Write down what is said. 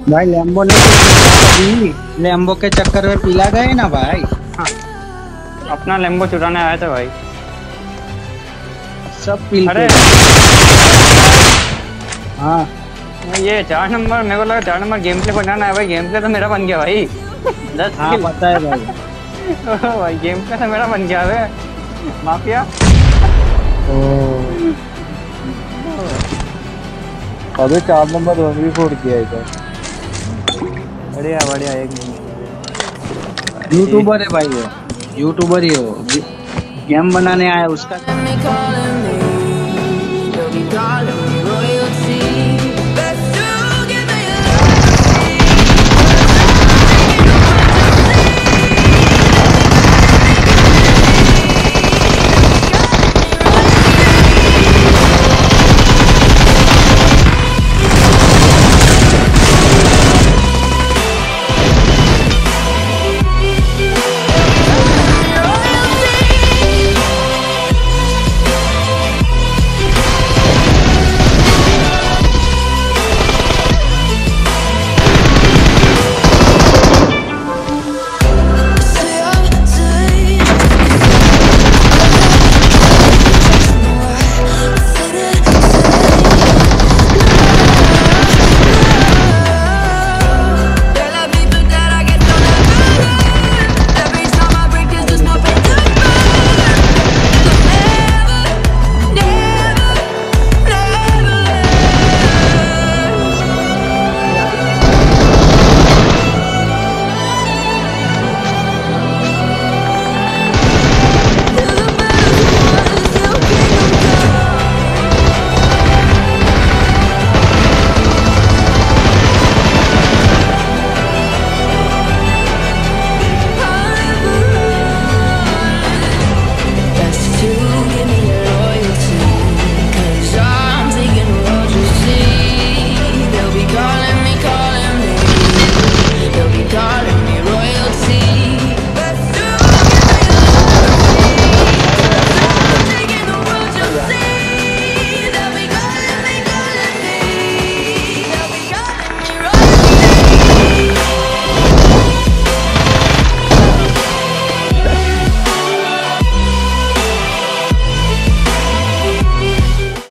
भाई लैम्बो ने लैम्बो के चक्कर में पिला गए ना भाई। हाँ। अपना लैम्बो चुराने आए थे भाई, सब पिल। अरे हाँ ये 4 नंबर, मेरे को लगा 4 नंबर गेम प्ले बनाना है भाई। गेम प्ले तो मेरा बन गया भाई 10 हाँ पता है भाई। भाई गेम प्ले तो मेरा बन गया है माफिया। अबे 4 नंबर रन भी फोड़ किया इधर। बढ़िया बढ़िया, एक यूट्यूबर है भाई, वो यूट्यूबर ही हो, गेम बनाने आया उसका।